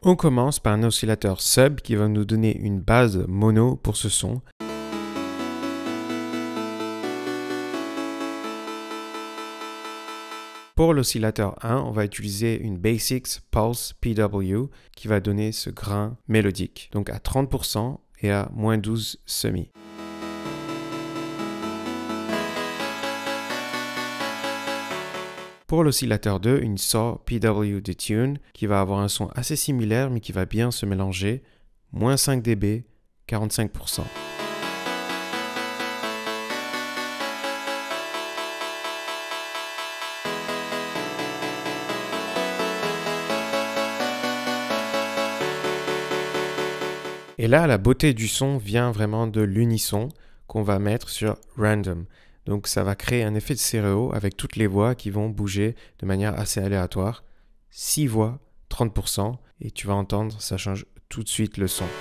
On commence par un oscillateur sub qui va nous donner une base mono pour ce son. Pour l'oscillateur 1, on va utiliser une Basics Pulse PW qui va donner ce grain mélodique, donc à 30% et à -12 semi. Pour l'oscillateur 2, une Saw PW Detune qui va avoir un son assez similaire mais qui va bien se mélanger, -5 dB, 45%. Et là, la beauté du son vient vraiment de l'unisson qu'on va mettre sur Random. Donc ça va créer un effet de stéréo avec toutes les voix qui vont bouger de manière assez aléatoire. 6 voix, 30%, et tu vas entendre, ça change tout de suite le son.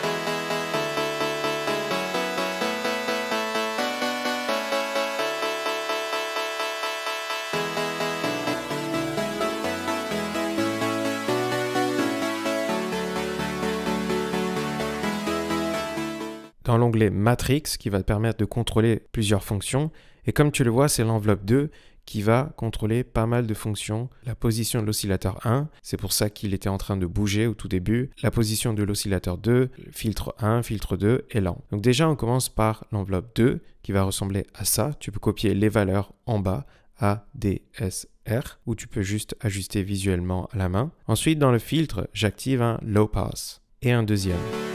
Dans l'onglet Matrix qui va te permettre de contrôler plusieurs fonctions. Et comme tu le vois, c'est l'enveloppe 2 qui va contrôler pas mal de fonctions. La position de l'oscillateur 1, c'est pour ça qu'il était en train de bouger au tout début. La position de l'oscillateur 2, filtre 1, filtre 2 et lent. Donc déjà, on commence par l'enveloppe 2 qui va ressembler à ça. Tu peux copier les valeurs en bas, A, D, S, R, ou tu peux juste ajuster visuellement à la main. Ensuite, dans le filtre, j'active un low pass et un deuxième.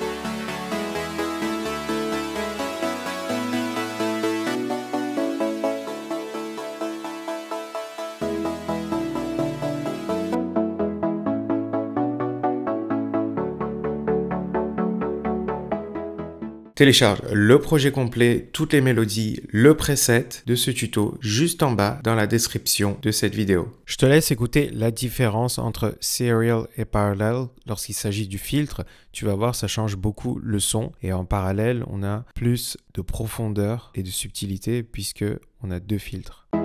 Télécharge le projet complet, toutes les mélodies, le preset de ce tuto juste en bas dans la description de cette vidéo. Je te laisse écouter la différence entre Serial et Parallel. Lorsqu'il s'agit du filtre, tu vas voir, ça change beaucoup le son. Et en parallèle, on a plus de profondeur et de subtilité puisque on a deux filtres.